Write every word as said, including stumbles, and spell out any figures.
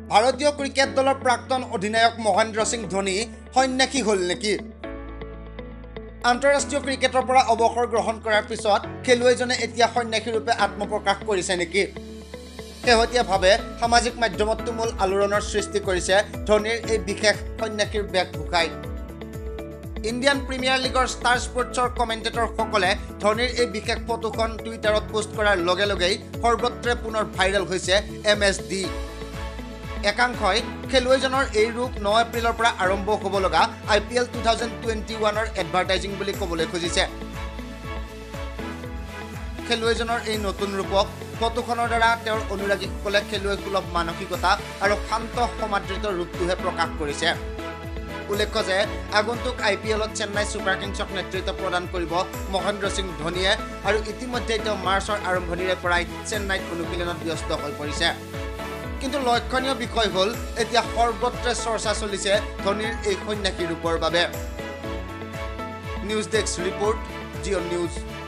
ভাৰতীয় ক্ৰিকেট দলৰ প্ৰাক্তন অধিনায়ক মহেন্দ্ৰ সিং ধোনী সন্যাসী হ'ল নেকি? আন্তঃৰাষ্ট্ৰীয় ক্ৰিকেটৰ পৰা অৱসৰ গ্ৰহণ কৰাৰ পিছত খেলুৱৈজনে এতিয়া সন্যাসী ৰূপে আত্মপ্ৰকাশ কৰিছে নেকি? শেহতীয়াভাৱে সামাজিক মাধ্যমত তুমুল আলোড়নৰ সৃষ্টি কৰিছে ধোনীৰ এই বিশেষ সন্যাসীৰ বেশভূষাই। ইণ্ডিয়ান প্ৰিমিয়াৰ লীগৰ ষ্টাৰ স্পৰ্টছৰ কমেণ্টেটৰসকলে ধোনীৰ এই বিশেষ ফটোখন টুইটাৰত পোষ্ট কৰাৰ লগে লগেই সৰ্বত্ৰে পুনৰ ভাইৰেল হৈছে এম এছ ডি। একাংশই খেলুৱৈজনৰ এই ৰূপ ন এপ্ৰিলৰ পৰা আৰম্ভ হ'ব লগা I P L two thousand twenty ওৱানৰ এডভাৰটাইজিং বুলি ক'বলৈ খুজিছে। খেলুৱৈজনৰ এই নতুন ৰূপক ফটোখনৰ দ্বাৰা তেওঁৰ অনুৰাগীসকলে খেলুৱৈসুলভ মানসিকতা আৰু শান্ত সমাদৃত ৰূপটোহে প্ৰকাশ কৰিছে। উল্লেখ্য যে আগন্তুক আই পি এলত চেন্নাই ছুপাৰ কিংছক নেতৃত্ব প্ৰদান কৰিব মহেন্দ্ৰ সিং ধোনীয়ে আৰু ইতিমধ্যে তেওঁ মাৰ্চৰ আৰম্ভণিৰে পৰাই চেন্নাইত অনুশীলনত ব্যস্ত হৈ পৰিছে। কিন্তু লক্ষণীয় বিষয় হ'ল এতিয়া সৰ্বত্ৰে চৰ্চা চলিছে ধোনীৰ এই সন্যাসী ৰূপৰ বাবে। নিউজ ডেস্ক ৰিপৰ্ট, জিঅ' নিউজ।